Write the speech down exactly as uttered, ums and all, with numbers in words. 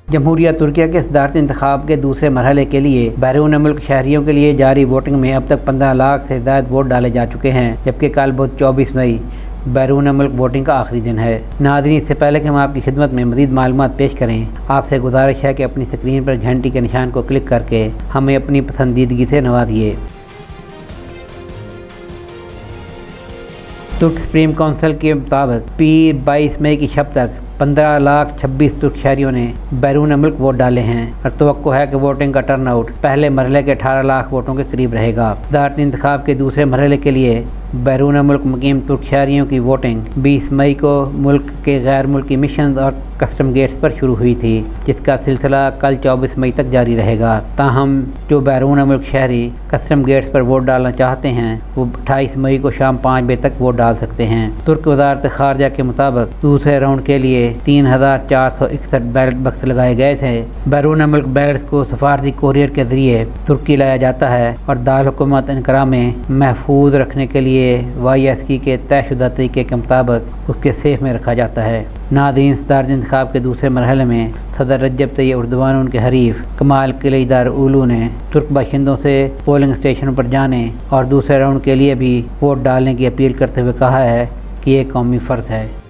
जमहूरिया तुर्किया के सदारती इंतखाब के दूसरे मरहले के लिए बैरून मुल्क शहरियों के लिए जारी वोटिंग में अब तक पंद्रह लाख से ज़्यादा वोट डाले जा चुके हैं, जबकि कल बुध चौबीस मई बैरून मुल्क वोटिंग का आखिरी दिन है। नाज़रीन, इससे पहले कि हम आपकी खिदमत में मज़ीद मालूमात पेश करें, आपसे गुजारिश है कि अपनी स्क्रीन पर घंटी के निशान को क्लिक करके हमें अपनी पसंदीदगी से नवाजिए। तुर्क सुप्रीम काउंसिल के मुताबिक पीर बाईस मई की शब तक पंद्रह लाख छब्बीस तुर्क शहरियों ने बैरून मुल्क वोट डाले हैं और तवक्को है कि वोटिंग का टर्नआउट पहले मरहले के अठारह लाख वोटों के करीब रहेगा। सदारती इंतखाब के दूसरे मरहले के लिए बैरून मुल्क मुकीम तुर्क शहरियों की वोटिंग बीस मई को मुल्क के गैर मुल्की मिशन और कस्टम गेट्स पर शुरू हुई थी, जिसका सिलसिला कल चौबीस मई तक जारी रहेगा। ताहम जो बैरून मुल्क शहरी कस्टम गेट्स पर वोट डालना चाहते हैं वो अट्ठाईस मई को शाम पाँच बजे तक वोट डाल सकते हैं। तुर्क वजारत खारजा के मुताबिक दूसरे राउंड के लिए तीन हजार चार सौ इकसठ बैलेट बक्स लगाए गए थे। बैरून मुल्क बैलेट्स को सफारती कोरियर के जरिए तुर्की लाया जाता है और दार हुकूमत इनकरा में महफूज रखने के लिए वाई एस की के तयशुदा तरीके के मुताबिक उसके सेफ में रखा जाता है। नाज़रीन, सदारती इंतखाब के दूसरे मरहले में सदर रजब तैयब एर्दोगान और उनके हरीफ कमाल किलिदारोग्लू ने तुर्क बाशिंदों से पोलिंग स्टेशनों पर जाने और दूसरे राउंड के लिए भी वोट डालने की अपील करते हुए कहा है कि ये कौमी फ़र्ज़ है।